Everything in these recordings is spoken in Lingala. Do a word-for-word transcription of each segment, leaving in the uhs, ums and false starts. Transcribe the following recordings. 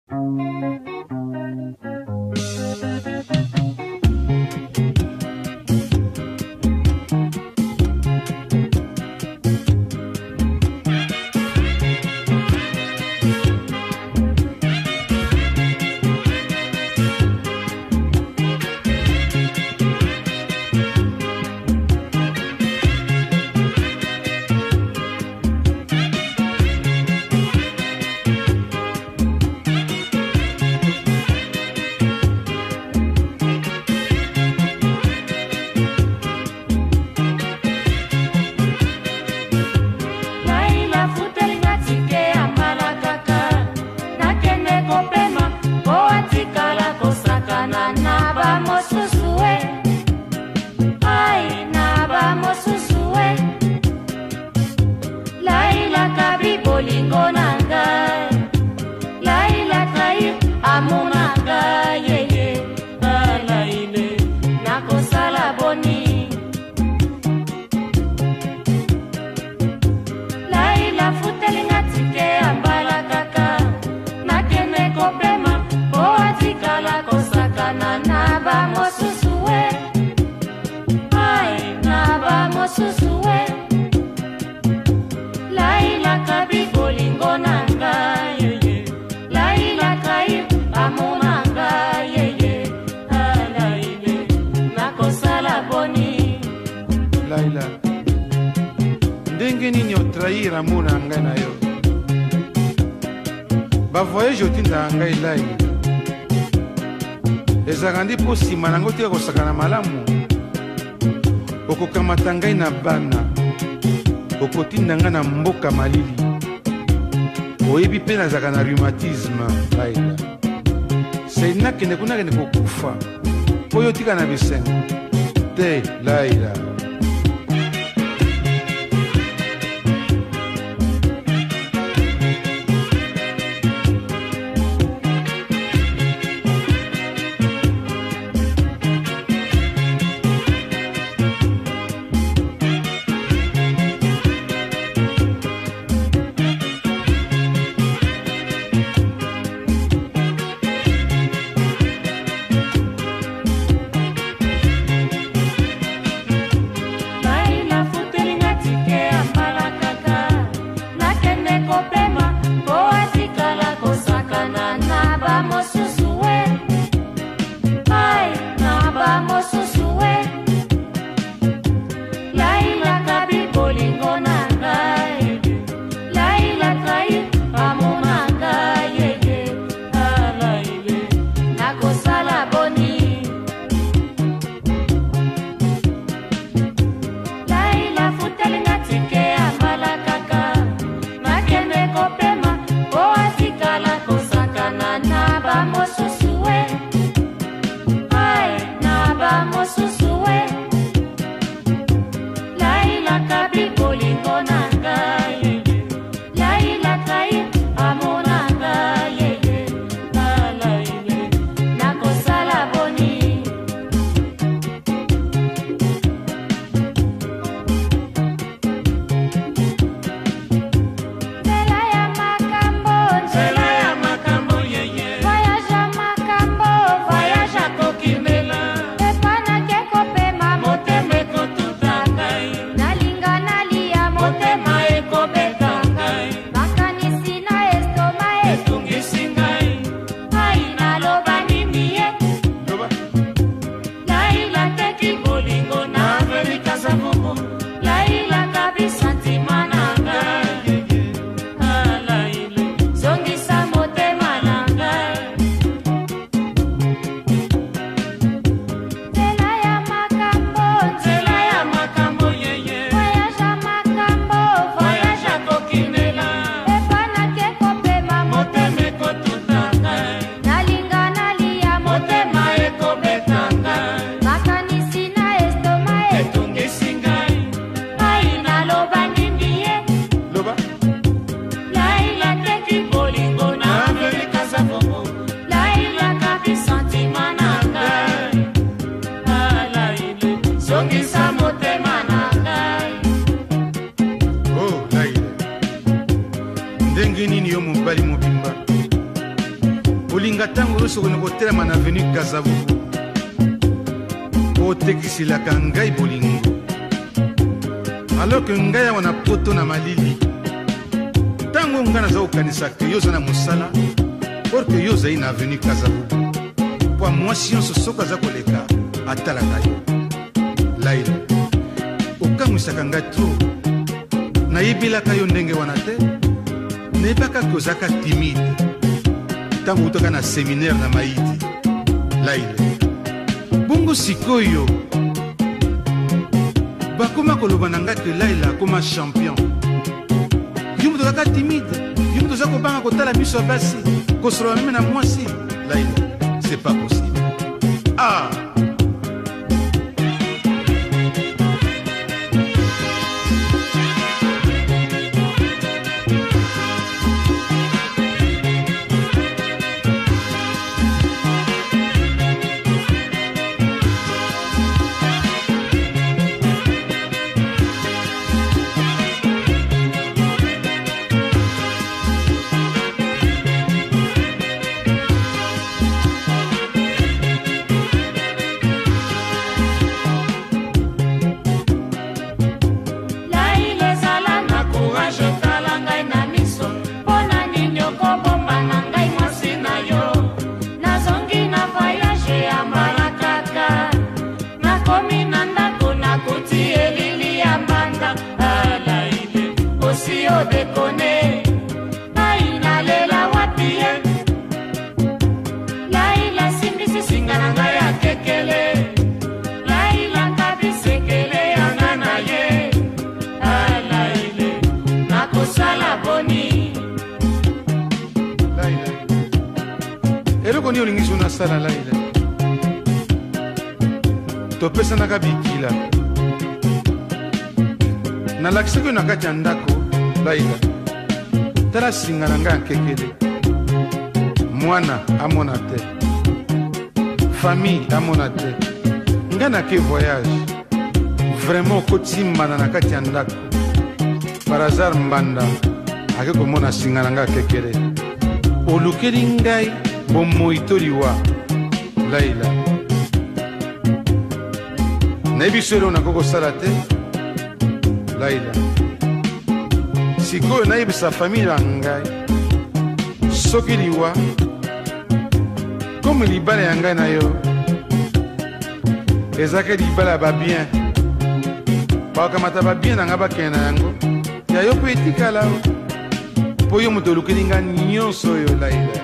Bana okotinda nga na mboka malili oyebi mpe nazalaka na rhumatisme Layile sei nakende kuna kende kokufa mpo yo tika na bisengo te Layile. nga tango nyonso kone kotelema na avenue Kazavubu otekiselaka ngai bolingo alors que ngai awa na poto na malili tango nga naza kokanisa ke yo oza na mosala or ke yo ozali na avenue Kazavubu po mwasi nyonso soki aza koleka atalaka yo. Layile, okangwisaka ngai tro nayebelaka yo ndenge wana te, nayebaka ke ozaka timide ntango utaka na séminaire na Maiti. Layile, bongo sikoyo bakoma koloba na ngai ke Layile akoma champion, yo moto kaka timide, yo moto oza kobanga kotala miso ya basi kosolola meme na mwasi. Layile, c'est pas possible. Ah, eloko nini olingi nasala Layile? Topesanaka bikila nalakisaki yo na kati ya ndako Layile, tala singa na ngai nkekele, mwana amona te, famille amona te, ngai nake voyage vraiment okotimbana na kati ya ndako par hasard mbanda ake komona singa na ngai nkekele, olukeli ngai bomoitoliwa. Layile, nayebi so eloko nako kosala te Layile, sikoyo nayebisa famille ya ngai soki liwa komi libala ya ngai na yo ezaka libala ya babien, bakamata babien na ngai bakende na yango ya yo mpe etikala mpo yo moto olukeli ngai nyonso oyo Layile.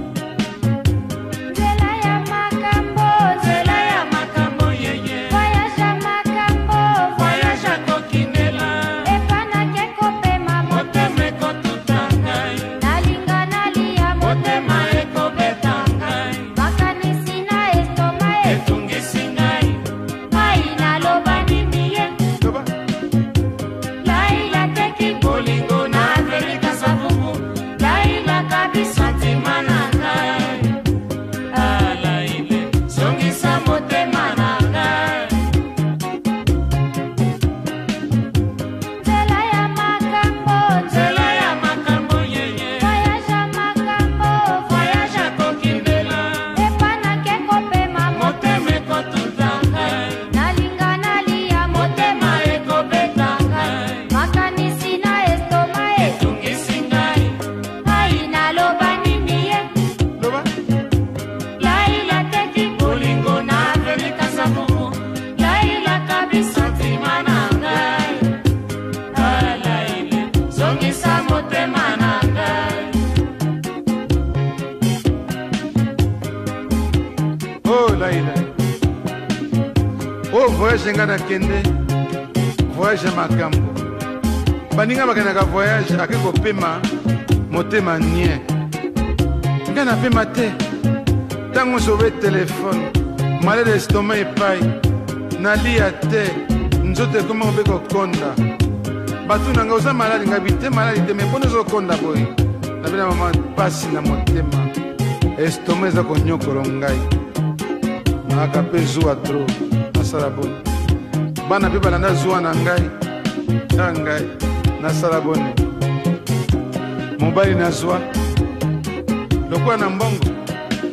Voyage nga nakende voyage ya makambo baninga bakendaka voyage ake kopema motema nie nga napema te ntango sobe telefone malade estoma epai nalia te nzoto ekoma kobe kokonda batu nanga oza maladi ngabi te maladi te me mpona ezokonda boye nabela mama pasi na motema estoma eza konyokolo ngai naaka mpe zuwa tro nasala boni bana mpe balanda zuwa na ngai na ngai nasala boni mobali nazwa lokola na mbongo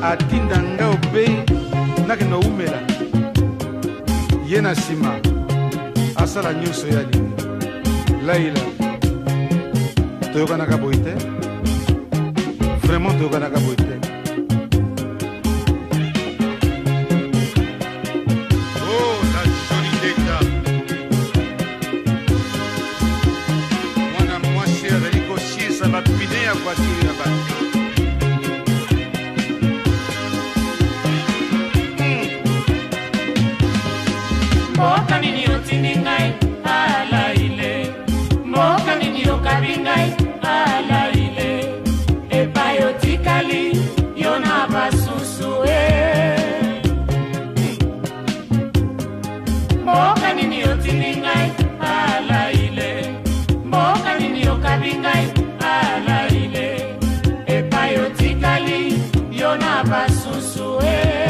atinda nga obei nakenda umela ye na nsima asala nyonso ya lingi. Layile toyokanaka boye te, vraiment toyokanaka boye te. Oh, la Joly Detta mwana mwasi azali kosiesa bapine ya voiture ya bato. Mboka nini otindi ngai Layile, mboka nini okabi ngai Layile, epai otikali yo na basusu e. Mboka nini otindi ngai Layile, mboka nini okabi ngai Layile, epai otikali yo na basusu e.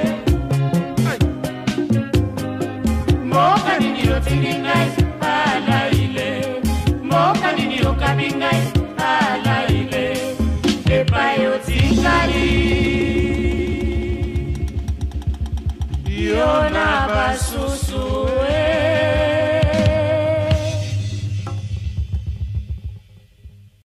Mboka nini otindi ngai Layile, mboka nini okabi ngai Layile, epai otikali yo na basusu e.